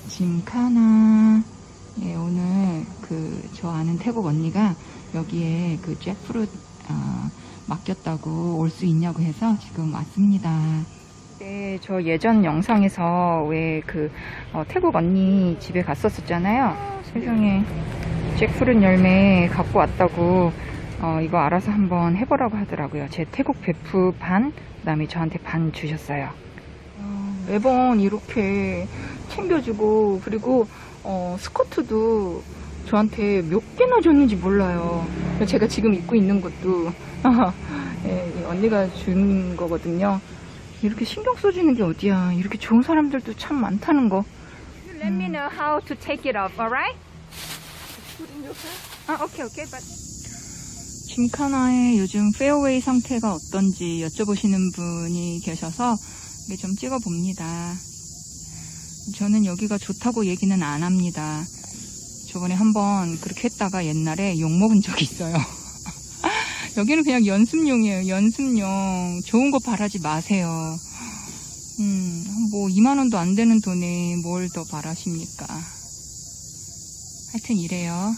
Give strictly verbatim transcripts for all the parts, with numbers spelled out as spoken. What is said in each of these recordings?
짐카나. 예, 오늘 그 저 아는 태국 언니가 여기에 그 잭프루트 어, 맡겼다고 올 수 있냐고 해서 지금 왔습니다. 네, 저 예전 영상에서 왜 그 어, 태국 언니 집에 갔었었잖아요. 세상에 잭프루트 열매 갖고 왔다고 어, 이거 알아서 한번 해보라고 하더라고요. 제 태국 베프 반, 그 다음에 저한테 반 주셨어요. 어, 매번 이렇게 챙겨주고, 그리고 어, 스커트도 저한테 몇 개나 줬는지 몰라요. 제가 지금 입고 있는 것도 예, 언니가 준 거거든요. 이렇게 신경 써주는 게 어디야. 이렇게 좋은 사람들도 참 많다는 거. Let me know how to take it off, alright? 아, 오케이, 오케이. But... 짐카나의 요즘 페어웨이 상태가 어떤지 여쭤보시는 분이 계셔서 이게 좀 찍어봅니다. 저는 여기가 좋다고 얘기는 안 합니다. 저번에 한번 그렇게 했다가 옛날에 욕먹은 적이 있어요. 여기는 그냥 연습용이에요. 연습용. 좋은 거 바라지 마세요. 음, 뭐 이만 원도 안 되는 돈에 뭘 더 바라십니까? 하여튼 이래요.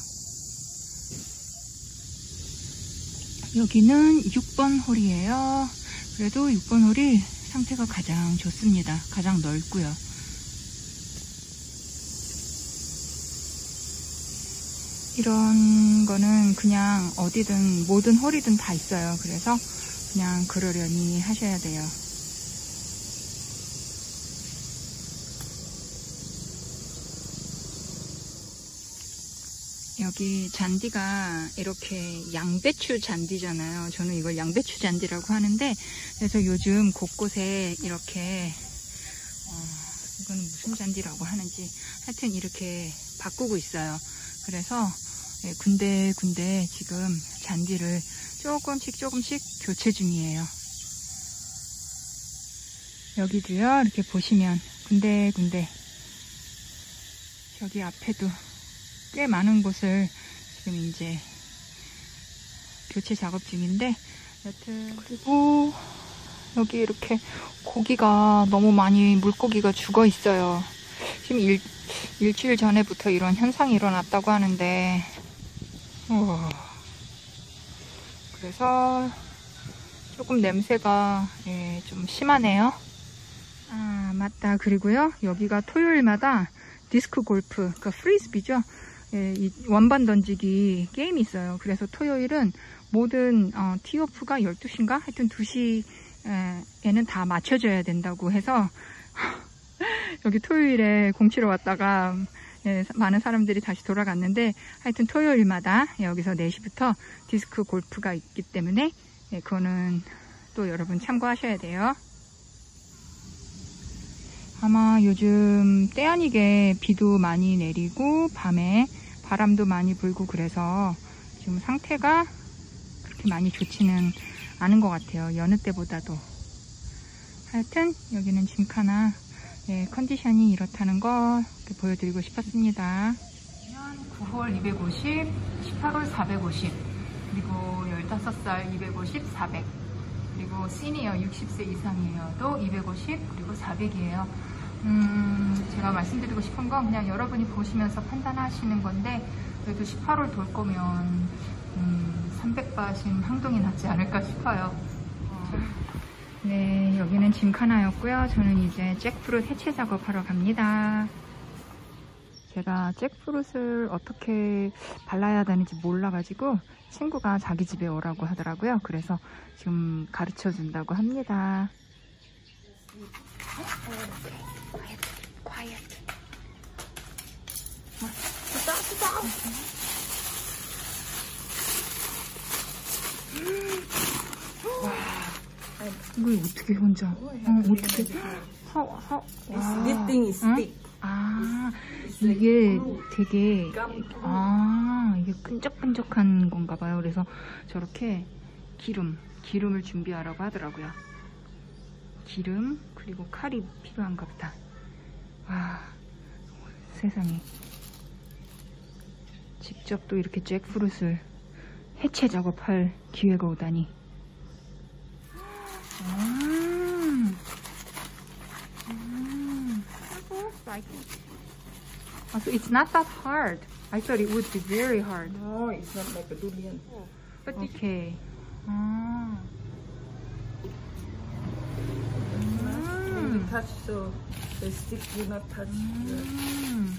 여기는 육 번 홀이에요. 그래도 육 번 홀이 상태가 가장 좋습니다. 가장 넓고요. 이런 거는 그냥 어디든 모든 홀이든 다 있어요. 그래서 그냥 그러려니 하셔야 돼요. 여기 잔디가 이렇게 양배추 잔디잖아요. 저는 이걸 양배추 잔디라고 하는데, 그래서 요즘 곳곳에 이렇게 어, 이거는 무슨 잔디라고 하는지 하여튼 이렇게 바꾸고 있어요. 그래서 군데군데 지금 잔디를 조금씩 조금씩 교체 중이에요. 여기도요, 이렇게 보시면 군데군데 저기 앞에도 꽤 많은 곳을 지금 이제 교체 작업 중인데, 여튼 그리고 여기 이렇게 고기가 너무 많이 물고기가 죽어 있어요. 지금 일, 일주일 전에부터 이런 현상이 일어났다고 하는데, 우와. 그래서 조금 냄새가 예, 좀 심하네요. 아, 맞다. 그리고요, 여기가 토요일마다 디스크 골프, 그러니까 프리스비죠. 예, 이 원반 던지기 게임이 있어요. 그래서 토요일은 모든 어, 티오프가 열두 시인가? 하여튼 두 시에는 다 맞춰줘야 된다고 해서 여기 토요일에 공치러 왔다가 예, 많은 사람들이 다시 돌아갔는데, 하여튼 토요일마다 여기서 네 시부터 디스크 골프가 있기 때문에 예, 그거는 또 여러분 참고하셔야 돼요. 아마 요즘 때 아니게 비도 많이 내리고 밤에 바람도 많이 불고 그래서 지금 상태가 그렇게 많이 좋지는 않은 것 같아요. 여느 때보다도. 하여튼 여기는 짐카나 예, 컨디션이 이렇다는 거 보여드리고 싶었습니다. 구 홀 이백오십, 십팔 홀 사백오십, 그리고 열다섯 살 이백오십, 사백, 그리고 시니어 육십 세 이상이어도 이백오십, 그리고 사백이에요. 음, 제가 말씀드리고 싶은 건 그냥 여러분이 보시면서 판단하시는 건데, 그래도 십팔 홀 돌 거면 음, 삼백 바신 항동이 낫지 않을까 싶어요. 네, 여기는 짐카나였고요. 저는 이제 잭프루트 해체 작업하러 갑니다. 제가 잭프루트를 어떻게 발라야 되는지 몰라가지고 친구가 자기 집에 오라고 하더라고요. 그래서 지금 가르쳐 준다고 합니다. Quiet, quiet. Stop, stop. 와, 이걸 어떻게 혼자? 어, 어떻게? how, how? This thing is stick. 아, 이게 되게, 아, 이게 끈적끈적한 건가 봐요. 그래서 저렇게 기름, 기름을 준비하라고 하더라고요. 기름, 그리고 칼이 필요한가 보다. 와, 세상에. 직접 또 이렇게 잭프루트를 해체 작업할 기회가 오다니. 음. 음. Oh, so it's not that hard. I thought it would be very hard. No, it's not like a durian. But okay. Ah. When you touch, so the stick will not touch. the- 음.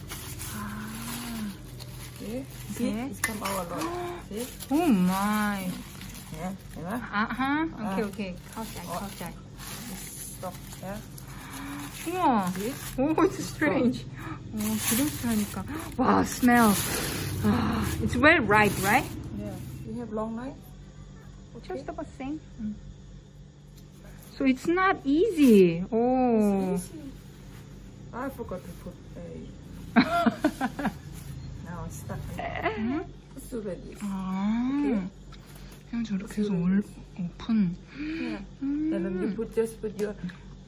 See? See? Okay. It's come out a lot. See? Oh my. Yeah. Yeah. 아하. 오케이 아. 오케이. 카우짤 어. 카우짤. Stop. Yeah. 우와. See? 오, it's strange. 오, 기름칠 하니까. 와, smell. 아, it's well ripe, right? Yeah. You have long knife? Just about same. 음. So it's not easy. 오. I forgot to put a. Now it's stuck. 음? It's already. 아. Okay. 그냥 저렇게 해서 올, 오픈. Yeah. 음. And then you put just put your.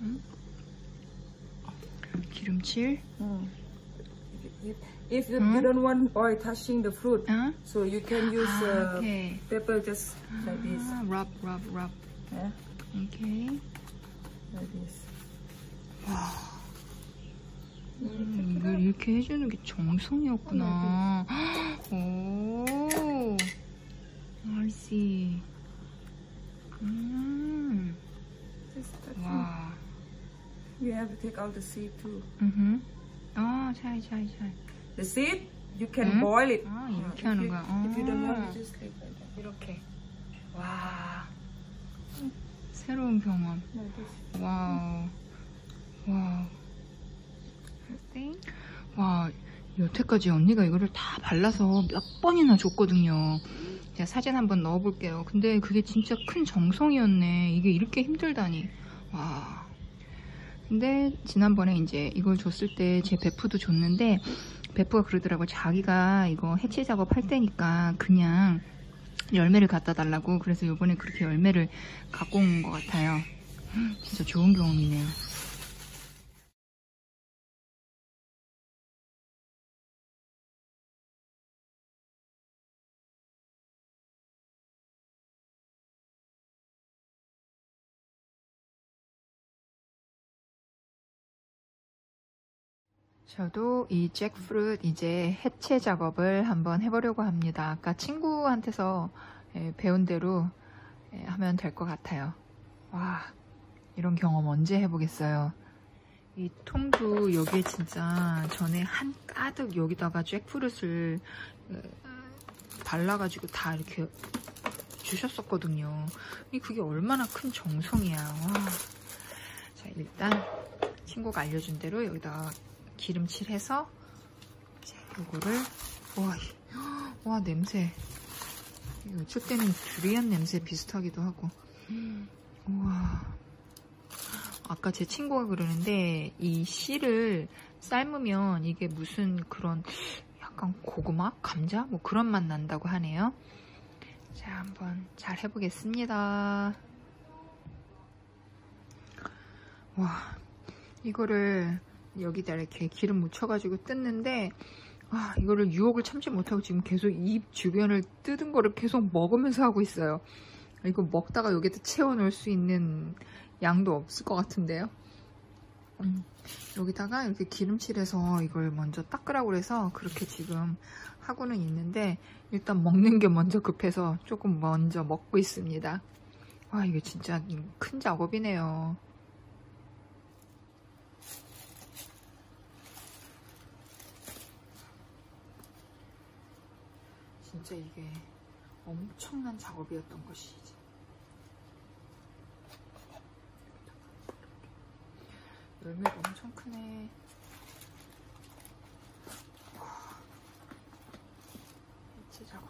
기름칠. Mm. If, if you, Hmm? you don't want oil touching the fruit, 어? so you can use 아, uh, 오케이. pepper just like this. 아, rub, rub, rub. Yeah, 오케이. like this. 음, 이걸 이렇게 해주는 게 정성이었구나. 오, I see. 음, Just touch it. 와. You have to take out the seed too. 음, 아, 잘, 잘, 잘. The seed, you can Hmm? boil it. 아, Yeah, 이렇게 if 하는 you, 거야. If you don't want, 아. you just leave like that. 이렇게. 와. 새로운 경험. Like this. 와우. 와우. 땡. 와, 여태까지 언니가 이거를 다 발라서 몇 번이나 줬거든요. 제가 사진 한번 넣어볼게요. 근데 그게 진짜 큰 정성이었네. 이게 이렇게 힘들다니. 와. 근데 지난번에 이제 이걸 줬을 때 제 베프도 줬는데 베프가 그러더라고. 자기가 이거 해체 작업할 때니까 그냥 열매를 갖다 달라고. 그래서 이번에 그렇게 열매를 갖고 온 것 같아요. 진짜 좋은 경험이네요. 저도 이 잭프루트 이제 해체 작업을 한번 해보려고 합니다. 아까 친구한테서 배운 대로 하면 될 것 같아요. 와, 이런 경험 언제 해보겠어요. 이 통도 여기에 진짜 전에 한 가득 여기다가 잭프루트를 발라가지고 다 이렇게 주셨었거든요. 그게 얼마나 큰 정성이야. 와. 자, 일단 친구가 알려준 대로 여기다가 기름칠해서 자, 요거를 와, 와 냄새 이거 어쩔 때는 두리안 냄새 비슷하기도 하고. 우와. 아까 제 친구가 그러는데 이 씨를 삶으면 이게 무슨 그런 약간 고구마? 감자? 뭐 그런 맛 난다고 하네요. 자, 한번 잘 해보겠습니다. 와, 이거를 여기다 이렇게 기름 묻혀가지고 뜯는데 아, 이거를 유혹을 참지 못하고 지금 계속 입 주변을 뜯은 거를 계속 먹으면서 하고 있어요. 이거 먹다가 여기다 채워놓을 수 있는 양도 없을 것 같은데요. 음, 여기다가 이렇게 기름칠해서 이걸 먼저 닦으라고 그래서 그렇게 지금 하고는 있는데 일단 먹는 게 먼저 급해서 조금 먼저 먹고 있습니다. 와, 이게 진짜 큰 작업이네요. 진짜 이게 엄청난 작업이었던 것이지. 열매가 엄청 크네. 와, 해체 작업.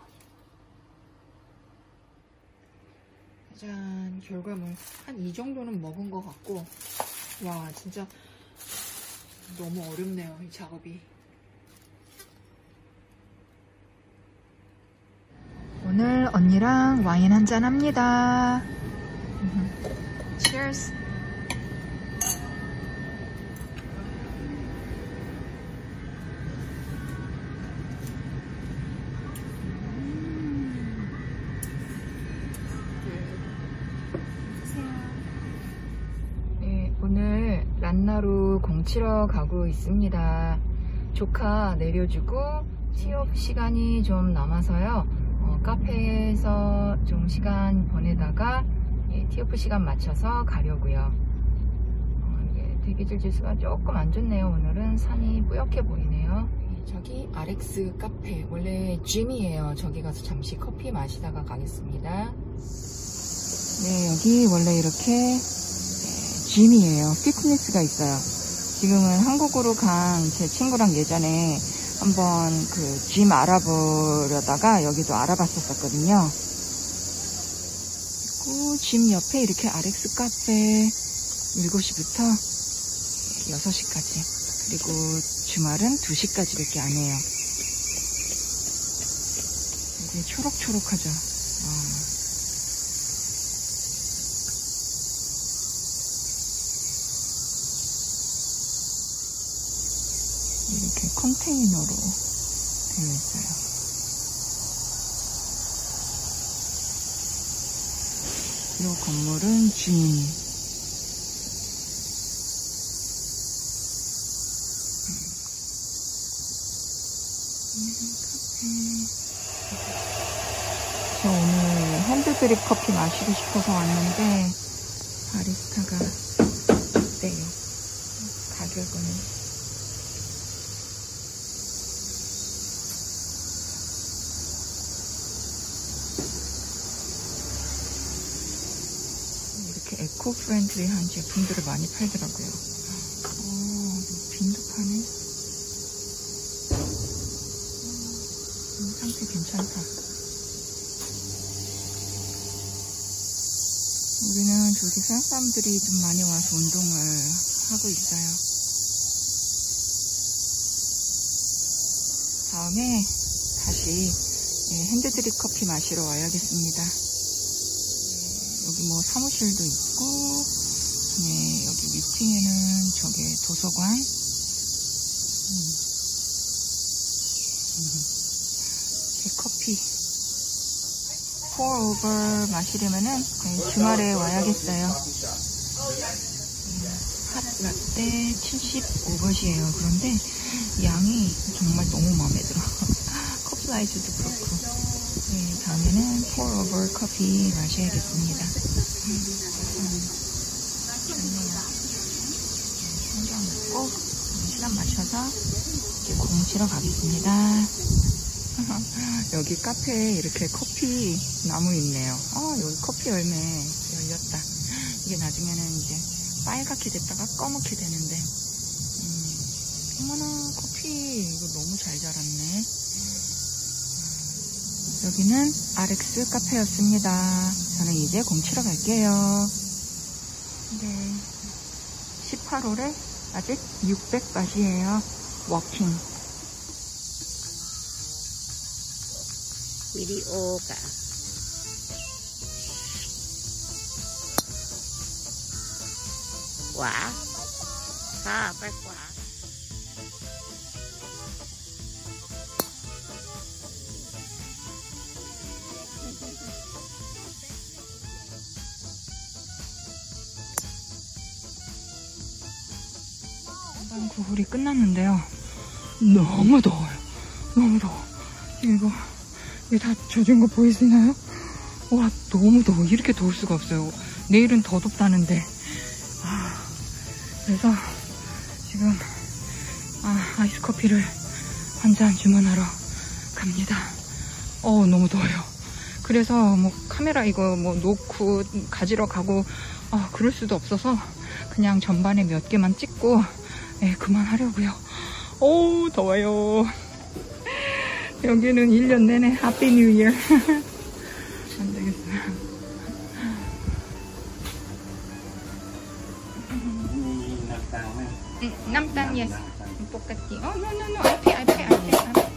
짜잔, 결과물. 한 이 정도는 먹은 것 같고, 와, 진짜 너무 어렵네요, 이 작업이. 오늘 언니랑 와인 한잔 합니다. Cheers. 네, 오늘 란나루 공치러 가고 있습니다. 조카 내려주고 티업 시간이 좀 남아서요. 어, 카페에서 좀 시간 보내다가 예, 티오프 시간 맞춰서 가려고요. 어, 이게 대기질 지수가 조금 안 좋네요. 오늘은 산이 뿌옇게 보이네요. 저기 알엑스 카페, 원래 짐이에요. 저기 가서 잠시 커피 마시다가 가겠습니다. 네, 여기 원래 이렇게 네, 짐이에요. 피트니스가 있어요. 지금은 한국으로 간 제 친구랑 예전에 한번 그 짐 알아보려다가 여기도 알아봤었거든요. 그리고 짐 옆에 이렇게 알엑스 카페 일곱 시부터 여섯 시까지, 그리고 주말은 두 시까지 밖에 안 해요. 되게 초록초록하죠. 와. 이렇게 컨테이너로 되어 있어요. 이 건물은 진. 저 오늘 핸드드립 커피 마시고 싶어서 왔는데 바리스타가 없대요. 가격은 이렇게 에코 프렌드리한 제품들을 많이 팔더라고요. 오, 빈도 파네. 음, 상태 괜찮다. 우리는 저기 서양 사람들이 좀 많이 와서 운동을 하고 있어요. 다음에 다시 핸드드립 커피 마시러 와야겠습니다. 여기 뭐 사무실도 있고, 네, 여기 위층에는 저게 도서관. 음. 제 커피. pour over 마시려면은 그냥 주말에 와야겠어요. 핫 라떼 칠십오 버시예요. 그런데 양이 정말 너무 마음에 들어. 컵 사이즈도 그렇고. 네, 다음에는 pour over 커피 마셔야겠습니다. 음, 좋네요. 한잔 먹고 시간 맞춰서 이제 공 치러 가겠습니다. 여기 카페에 이렇게 커피 나무 있네요. 아, 여기 커피 열매 열렸다. 이게 나중에는 이제 빨갛게 됐다가 검게 되는데, 음, 어머나, 커피 이거 너무 잘 자랐네. 여기는 알엑스 카페였습니다. 저는 이제 공 치러 갈게요. 네, 십팔 홀에 아직 육백 바시예요. 워킹. Videoka. Quả. Ha, phải quả. 구 홀이 끝났는데요. 너무 더워요. 너무 더워. 이거 이게 다 젖은 거 보이시나요? 와, 너무 더워. 이렇게 더울 수가 없어요. 내일은 더 덥다는데. 아, 그래서 지금 아, 아이스 커피를 한 잔 주문하러 갑니다. 어, 너무 더워요. 그래서 뭐 카메라 이거 뭐 놓고 가지러 가고 아, 그럴 수도 없어서 그냥 전반에 몇 개만 찍고 예, 그만하려고요. 어우, 더워요. 여기는 일 년 내내 해피 뉴 이어. 안 되겠어요. 남땅, yes. 똑같이. 어, no, no, no. 알페, 알페, 알페, 알페.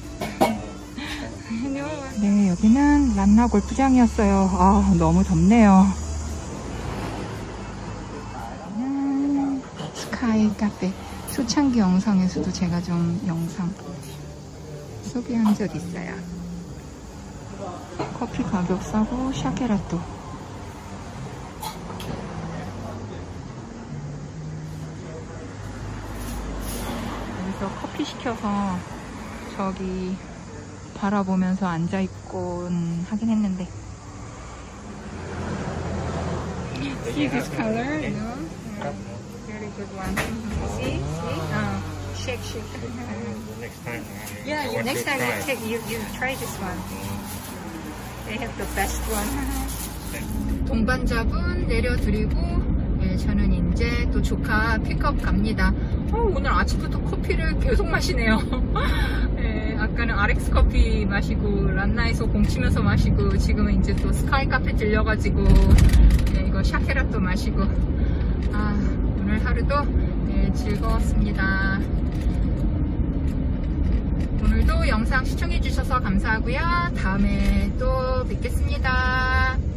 네, 여기는 란나 골프장이었어요. 아, 너무 덥네요. 여기는 스카이 카페. 초창기 영상에서도 제가 좀 영상 소개한 적 있어요. 커피 가격 싸고 샤케라또. 그래서 커피 시켜서 저기 바라보면서 앉아있곤 하긴 했는데. See this color, you know? Yeah. Very good one. See? See? Uh, shake, shake. Next time. Yeah, you, next time you take, you, you try this one. They have the best one. 동반자분 내려드리고, 예, 저는 이제 또 조카 픽업 갑니다. 어, 오늘 아침부터 커피를 계속 마시네요. 예, 아까는 알엑스 커피 마시고, 란나에서 공치면서 마시고, 지금은 이제 또 스카이 카페 들려가지고, 예, 이거 샤케라또 마시고. 아, 오늘 하루도 예, 즐거웠습니다. 오늘도 영상 시청해주셔서 감사하고요. 다음에 또 뵙겠습니다.